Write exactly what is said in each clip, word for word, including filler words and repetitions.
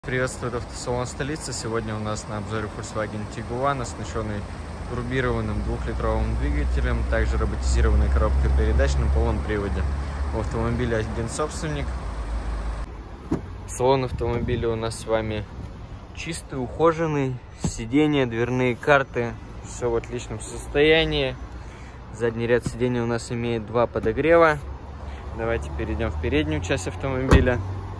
Приветствую, автосалон столицы. Сегодня у нас на обзоре Volkswagen Tiguan, оснащенный турбированным двухлитровым двигателем, также роботизированной коробкой передач на полном приводе. У автомобиля один собственник. Салон автомобиля у нас с вами чистый, ухоженный, сиденья, дверные карты, все в отличном состоянии. Задний ряд сидений у нас имеет два подогрева. Давайте перейдем в переднюю часть автомобиля.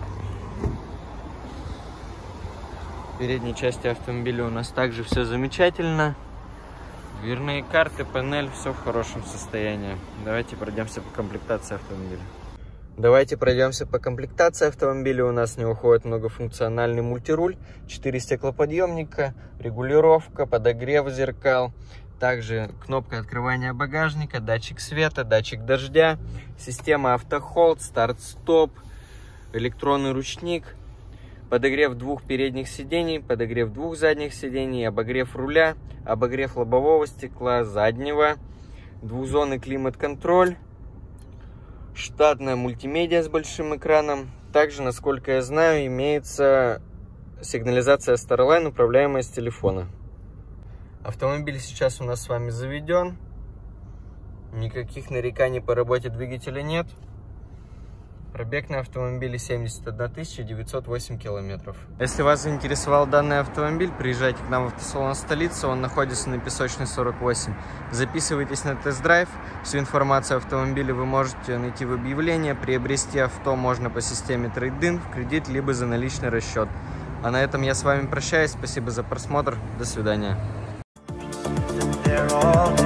В передней части автомобиля у нас также все замечательно. Дверные карты, панель, все в хорошем состоянии. Давайте пройдемся по комплектации автомобиля. Давайте пройдемся по комплектации автомобиля. У нас в него входит многофункциональный мультируль, четыре стеклоподъемника, регулировка, подогрев зеркал, также кнопка открывания багажника, датчик света, датчик дождя, система автохолд, старт-стоп, электронный ручник, подогрев двух передних сидений, подогрев двух задних сидений, обогрев руля, обогрев лобового стекла заднего, двухзонный климат-контроль, штатная мультимедиа с большим экраном. Также, насколько я знаю, имеется сигнализация Starline, управляемая с телефона. Автомобиль сейчас у нас с вами заведен. Никаких нареканий по работе двигателя нет. Пробег на автомобиле семьдесят одна тысяча девятьсот восемь километров. Если вас заинтересовал данный автомобиль, приезжайте к нам в автосалон столицы. Он находится на Песочной сорок восемь. Записывайтесь на тест-драйв. Всю информацию о автомобиле вы можете найти в объявлении. Приобрести авто можно по системе трейд-ин, в кредит, либо за наличный расчет. А на этом я с вами прощаюсь. Спасибо за просмотр. До свидания.